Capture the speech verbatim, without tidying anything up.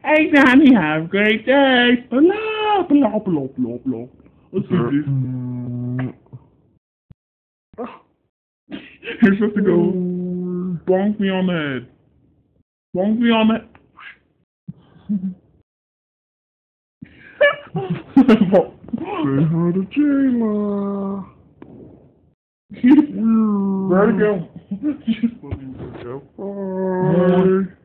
Hey, Danny, have a great day. Blah, blah, blah, blah, blah. Let's do this. You're supposed to go bonk me on the head. Bonk me on the Say hi to Jayla. Where'd it go? Bye.